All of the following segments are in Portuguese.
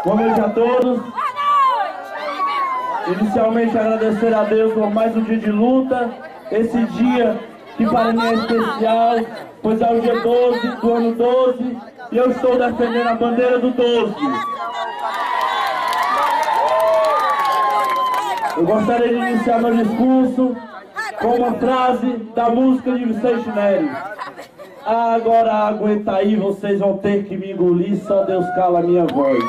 Boa noite a todos. Inicialmente agradecer a Deus por mais um dia de luta. Esse dia que para mim é especial, pois é o dia 12 do ano 12 e eu estou defendendo a bandeira do 12. Eu gostaria de iniciar meu discurso com uma frase da música de Vicente Neri. Agora aguenta aí, vocês vão ter que me engolir, só Deus cala a minha voz.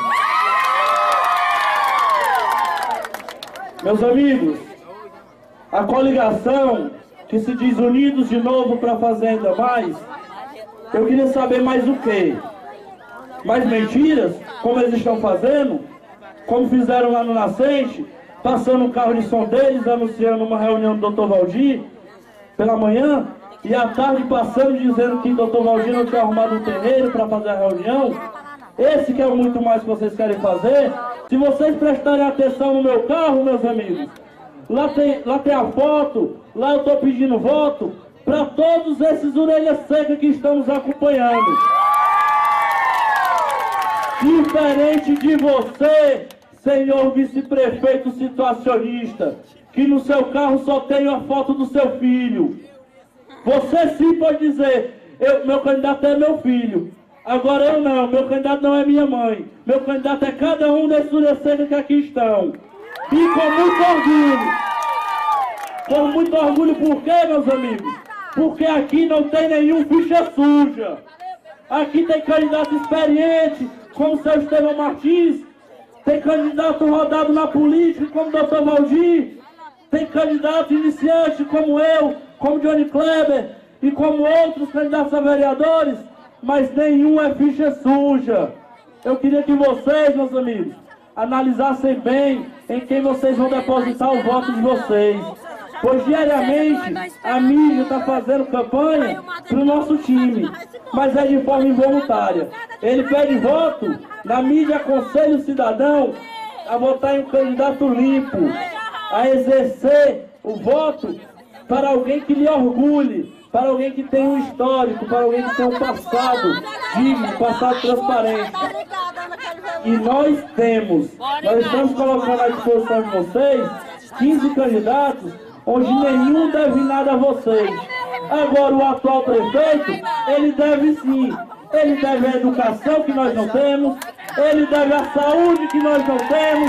Meus amigos, a coligação que se diz unidos de novo para fazer ainda mais, eu queria saber mais o quê? Mais mentiras, como eles estão fazendo, como fizeram lá no Nascente, passando o carro de som deles, anunciando uma reunião do Dr. Valdir pela manhã, e à tarde passando dizendo que o Dr. Valdir não tinha arrumado um terreiro para fazer a reunião. Esse que é o muito mais que vocês querem fazer. Se vocês prestarem atenção no meu carro, meus amigos, lá tem a foto, lá eu estou pedindo voto para todos esses orelhas secas que estão nos acompanhando. Diferente de você, senhor vice-prefeito situacionista, que no seu carro só tem a foto do seu filho. Você sim pode dizer, meu candidato é meu filho. Agora eu não, meu candidato não é minha mãe. Meu candidato é cada um desses urecenos que aqui estão. E com muito orgulho. Com muito orgulho, por quê, meus amigos? Porque aqui não tem nenhum ficha suja. Aqui tem candidato experiente, como o seu Estevão Martins. Tem candidato rodado na política, como o Dr. Valdir. Tem candidato iniciante, como eu, como Johnny Kleber e como outros candidatos a vereadores, mas nenhum é ficha suja. Eu queria que vocês, meus amigos, analisassem bem em quem vocês vão depositar o voto de vocês. Pois diariamente a mídia está fazendo campanha para o nosso time, mas é de forma involuntária. Ele pede voto, na mídia aconselha o cidadão a votar em um candidato limpo, a exercer o voto para alguém que lhe orgulhe, para alguém que tem um histórico, para alguém que tem um passado digno, um passado transparente. E nós temos, nós estamos colocando à disposição de vocês 15 candidatos, onde nenhum deve nada a vocês. Agora o atual prefeito, ele deve sim, ele deve a educação que nós não temos, ele deve a saúde que nós não temos,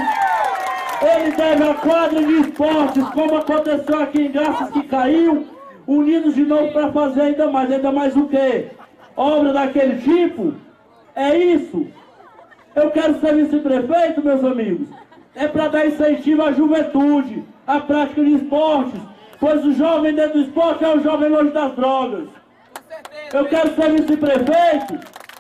ele deve a quadra de esportes, como aconteceu aqui em Garças, que caiu, unidos de novo para fazer ainda mais o quê? Obra daquele tipo? É isso? Eu quero ser vice-prefeito, meus amigos, é para dar incentivo à juventude, à prática de esportes, pois o jovem dentro do esporte é o jovem longe das drogas. Eu quero ser vice-prefeito,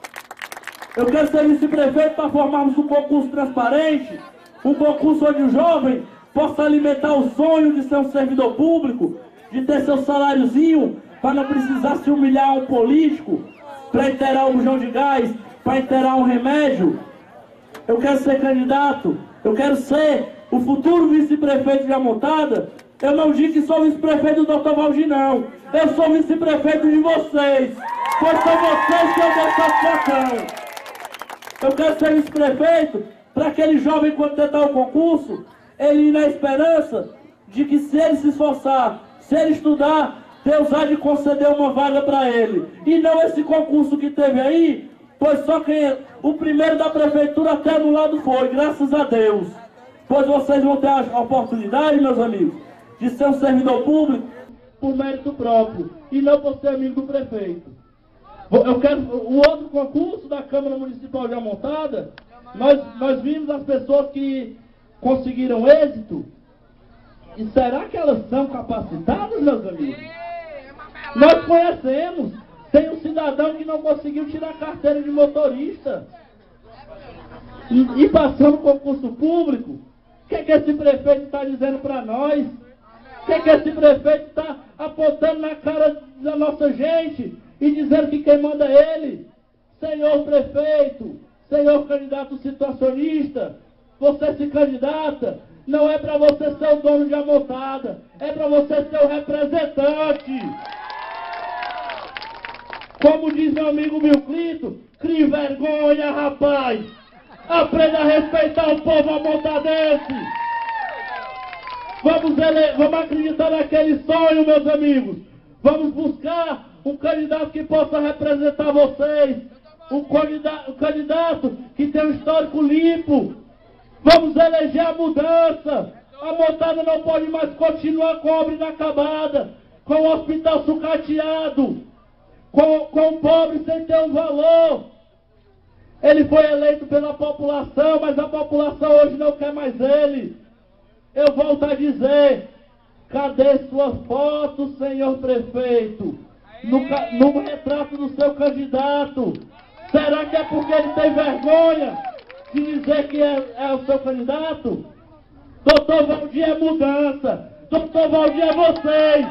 para formarmos um concurso transparente, um concurso onde o jovem possa alimentar o sonho de ser um servidor público, de ter seu saláriozinho, para não precisar se humilhar a um político, para inteirar um bujão de gás, para inteirar um remédio. Eu quero ser candidato, eu quero ser o futuro vice-prefeito de Amontada. Eu não digo que sou vice-prefeito do Dr. Valdir, não. Eu sou vice-prefeito de vocês, pois são vocês que eu dou satisfação. Eu quero ser vice-prefeito para aquele jovem, quando tentar o concurso, ele ir na esperança de que, se ele se esforçar, se ele estudar, Deus há de conceder uma vaga para ele. E não esse concurso que teve aí, pois só quem o primeiro da prefeitura até no lado foi, graças a Deus. Pois vocês vão ter a oportunidade, meus amigos, de ser um servidor público por mérito próprio e não por ser amigo do prefeito. Eu quero o outro concurso da Câmara Municipal de Amontada. Nós vimos as pessoas que conseguiram êxito. E será que elas são capacitadas, meus amigos? Nós conhecemos. Tem um cidadão que não conseguiu tirar a carteira de motorista. E passando concurso público. O que esse prefeito está dizendo para nós? O que esse prefeito está apontando na cara da nossa gente e dizendo que quem manda é ele? Senhor prefeito, senhor candidato situacionista, você se candidata, não é para você ser o dono de Amontada, é para você ser o representante. Como diz meu amigo Bill Clinton, crie vergonha, rapaz. Aprenda a respeitar o povo amontadense. Vamos acreditar naquele sonho, meus amigos. Vamos buscar um candidato que possa representar vocês. Um candidato que tem um histórico limpo. Vamos eleger a mudança. A Montada não pode mais continuar com a obra inacabada, com o hospital sucateado, com o pobre sem ter um valor. Ele foi eleito pela população, mas a população hoje não quer mais ele. Eu volto a dizer, cadê suas fotos, senhor prefeito? No retrato do seu candidato. Será que é porque ele tem vergonha de dizer que é o seu candidato? Doutor Valdir é mudança. Doutor Valdir é vocês.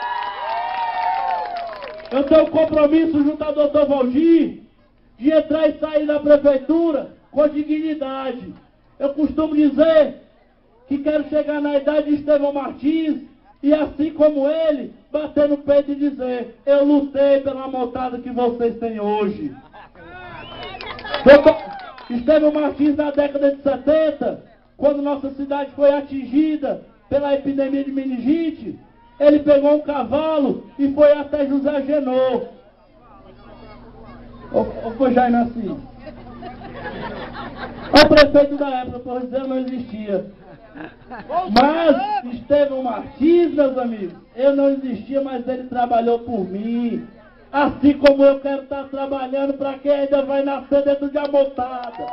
Eu tenho um compromisso junto ao doutor Valdir de entrar e sair da prefeitura com dignidade. Eu costumo dizer que quero chegar na idade de Estevão Martins e, assim como ele, bater no peito e dizer: eu lutei pela Montada que vocês têm hoje. Estevão Martins, na década de 70, quando nossa cidade foi atingida pela epidemia de meningite, ele pegou um cavalo e foi até José Genô. Ou foi Jair Nassim? O prefeito da época, por dizer, não existia. Mas Estevão Martins, meus amigos, eu não existia, mas ele trabalhou por mim. Assim como eu quero estar trabalhando para quem ainda vai nascer dentro de Amontada.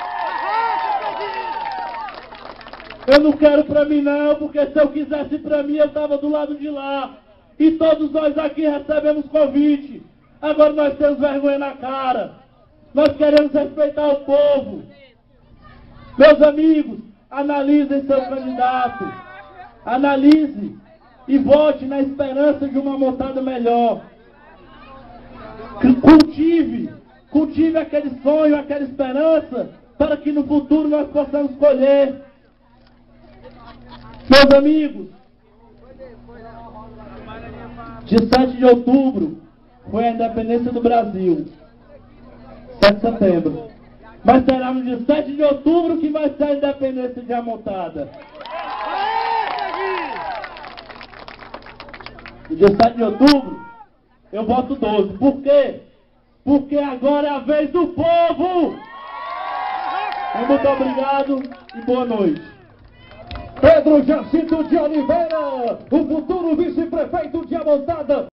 Eu não quero para mim não, porque se eu quisesse para mim, eu estava do lado de lá. E todos nós aqui recebemos convite. Agora nós temos vergonha na cara. Nós queremos respeitar o povo. Meus amigos, analisem seu candidato. Analise e vote na esperança de uma Montada melhor. Cultive aquele sonho, aquela esperança, para que no futuro nós possamos colher. Meus amigos, de 7 de outubro foi a independência do Brasil, 7 de setembro. Mas será no dia 7 de outubro que vai ser a independência de Amontada. No dia 7 de outubro, eu voto 12. Por quê? Porque agora é a vez do povo! Muito obrigado e boa noite. Pedro Jacinto de Oliveira, o futuro vice-prefeito de Amontada.